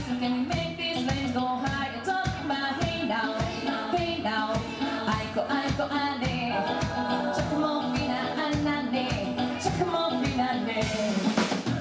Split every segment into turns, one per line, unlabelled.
So can we make these flames go high? You're talking about hey now, hey now. Aiko ane, chaku mo pinaanane, chaku mo pinane.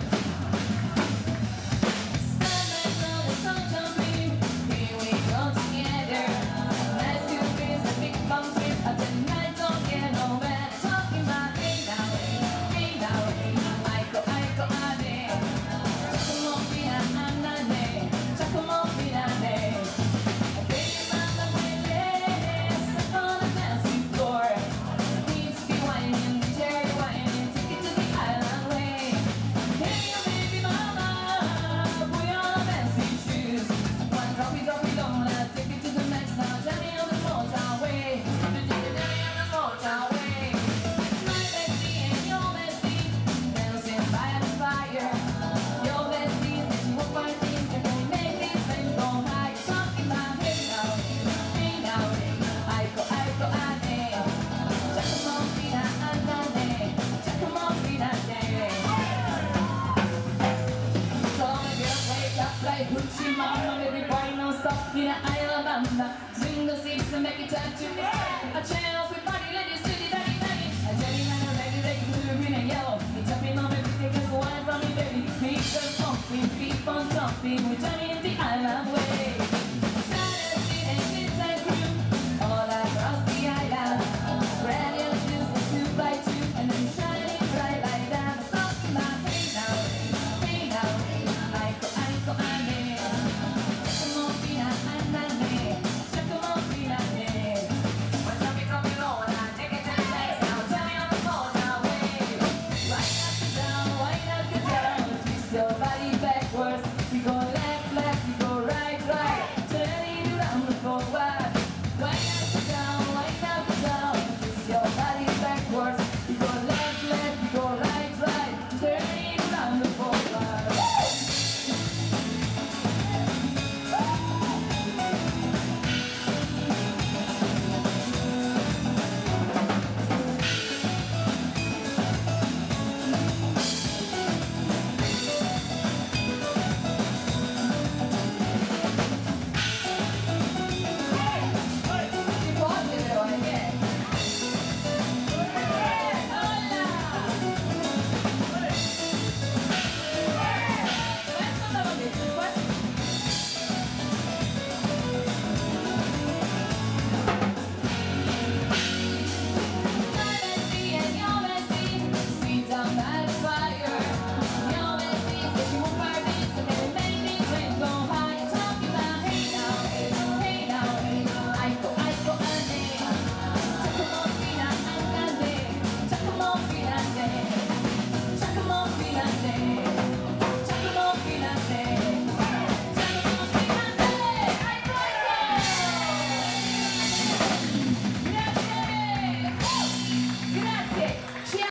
Hoochie mama, baby boy, no stop in Alabama. Swing the seats and make it touch to me. A channel for party ladies, city daddy daddy. A jelly man, a lady, blue, green and yellow. It's jumping on everything, cause one from me, baby. Keep the pumping, keep on jumping with Johnny.